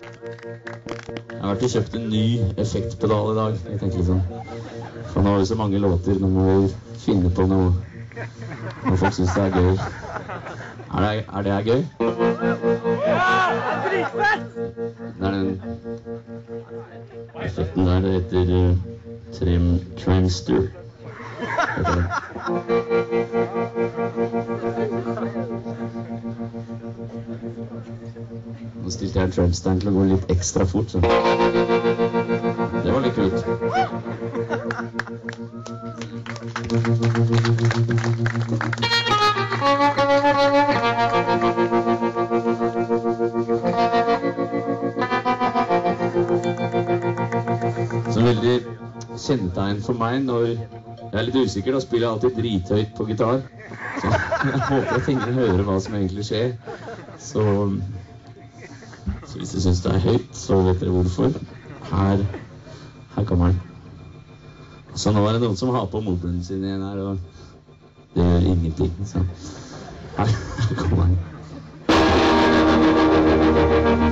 Jeg har vært og kjøpt en ny effektpedal i dag. Jeg tenker liksom, for nå har vi så mange låter, nå må vi finne på noe når folk synes det er gøy. Er det gøy? Ja! Dritfett! Det er den effekten der, det heter Trim Cranster. Nå stilte jeg Tramsteren til å gå litt ekstra fort, så det var litt kult. Så veldig kjennetegn for meg når jeg er litt usikker, da spiller jeg alltid drithøyt på gitar. Så jeg håper at ingen hører hva som egentlig skjer. Så hvis du synes det er høyt, så vet dere hvorfor. Her kommer den. Så nå er det noen som har på mobilen sin igjen her, og det gjør ingenting. Så her kommer den.